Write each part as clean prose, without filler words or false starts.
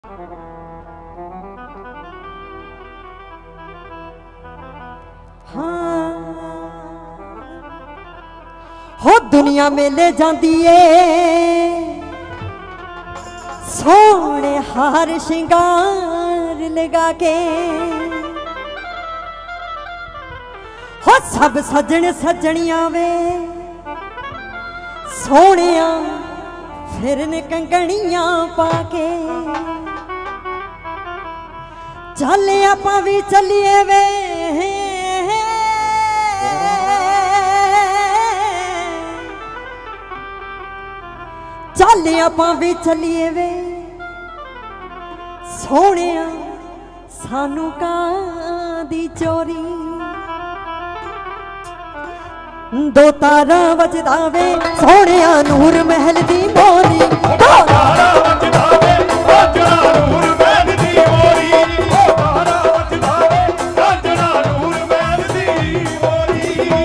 हाँ हो दुनिया मेले जाती है सोने हार श्रृंगार लगा के हो सब सजन सजनिया वे सोने फिरन कंगणियां पाके चले आपा भी चलिए वे चले आपा भी चलिए वे सोने सानू का दी चोरी दो तारा वजदा वे सोने नूर महल दी मोरी दो तारा वजदा वे राजना नूर महल दी मोरी दो तारा वजदा वे राजना नूर महल दी मोरी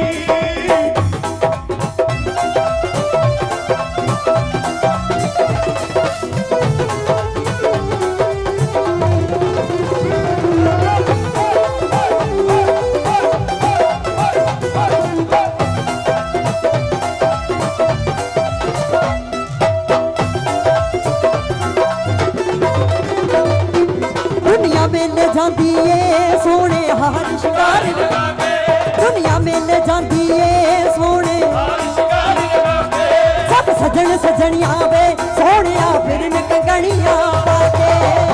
मेले जाती है सोने हार शिकार दुनिया मेले जाती है सोने सब सजन सजनिया वे सोने फिर कंगणियां पाके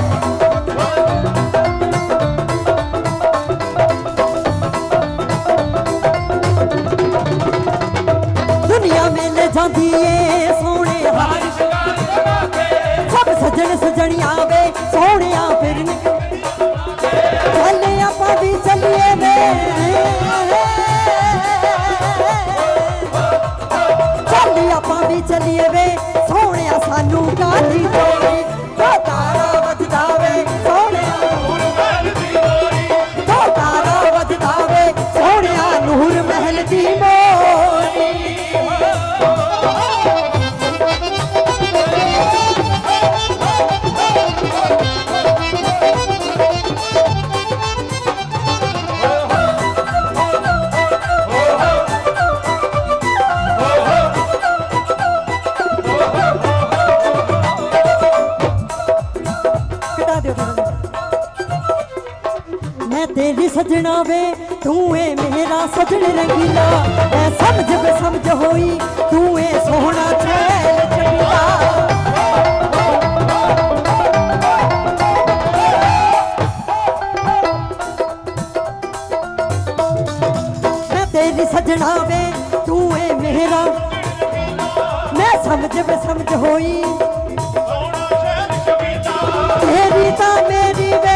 दुनिया मेले जाती है सोने हार सब सजन सजनिया वे सोने फिर चले आपा भी चलिए वे चले आपा भी चलिए वे सोने सानू काली चोरी दो तारा वजदा वे सोने नूर महल दी मोरी दो तारा वजदा वे सोने नूर महल दी मोरी तेरी सजना वे तू है मेरा सजन रंगीला मैं समझ होई तू है सोहना छैल चंगीला मैं तेरी सजना वे तू है मेरा मैं समझ होई तेरी ता मेरी वे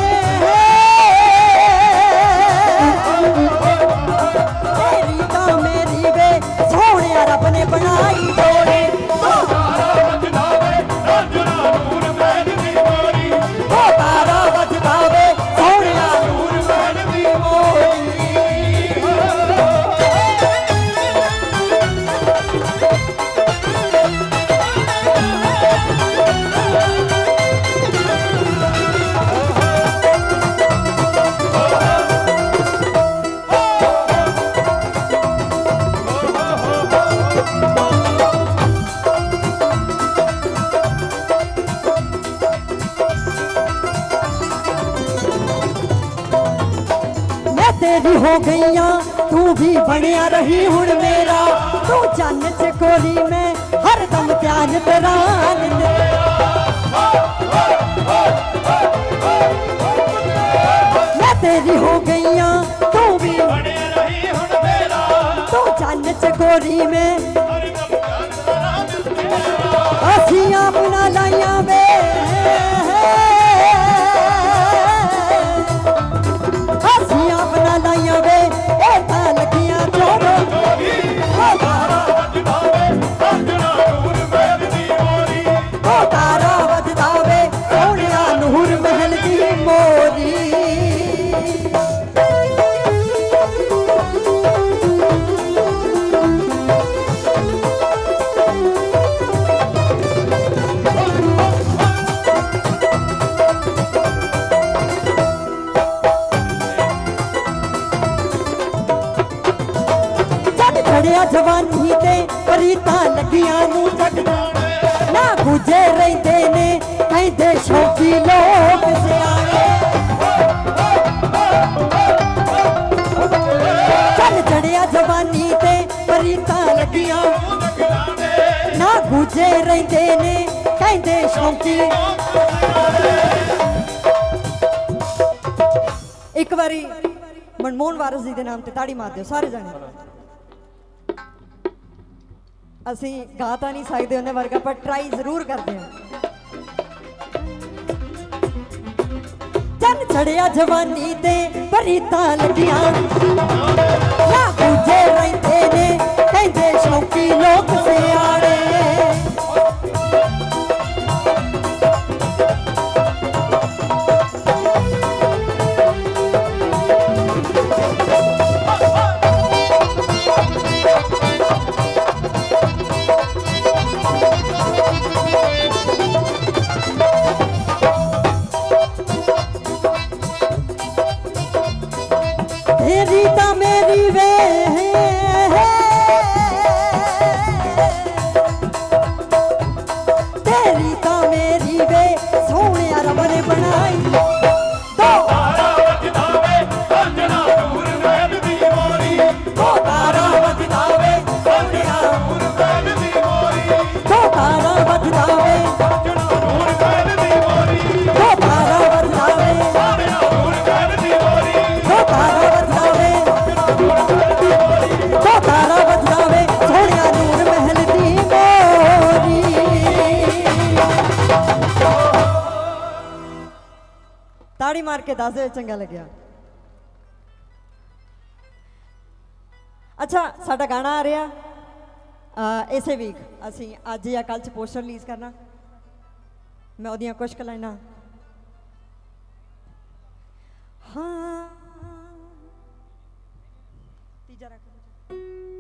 रब ने बनाई जोड़ी दो तारा वजदा वे राजना नूर महल दी मोरी दो तारा वजदा वे सोने नूर महल दी मोरी तेरी हो गईया तू भी बनिया रही हुण मेरा तू चन्न चकोरी में हर दम ध्यान तेरा मैं तेरी हो गईया तू भी बनिया रही हुण मेरा तू चन्न चकोरी में असियां अपना लाइया वे अपना लाइया वे एता लगिया चोरो दो तारा वजदा वे राजना नूर महल दी मोरी दो तारा वजदा वे सोने नूर महल दी मोरी जवानी ते परीतां लगियां नूं जगदाने ना गुजे रहिंदे ने कहंदे शौकी लोग सियाणे चल चढ़िया जवानी ते परीतां लगियां ना गुजे रहिंदे ने कहंदे शौकी एक बारी मनमोहन वारिस जी के नाम ते ताड़ी मार दियो सारे जने असी गा तो नहीं सकते उन्हें वर्गा पर ट्राई जरूर करते हैं चल चढ़िया जवानी ते परीतां लगियां ना गुजे रहिंदे ने कहंदे शौकी लोग सियाणे तेरी ता मेरी वे तेरी ता मेरी वे सोने रब ने बनाई दो तारा वजदा वे अंजना नूर मैल दी मोरी दो तारा वजदा वे अंजना नूर मैल दी मोरी दो तारा वजदा वे अंजना नूर मैल दी मोरी दो तारा वजदा वे अंजना नूर मैल दी मोरी दो तारा तारा बजदावे सोनिया नूर महल दी मोरी ताड़ी मार के दस चंगा लग्या अच्छा साडा गाना आ रहा इसे वीक असी अज या कल च पोस्टर रिलीज करना मैं ओदियां कुछ क लाइनां हाँ तीजा रख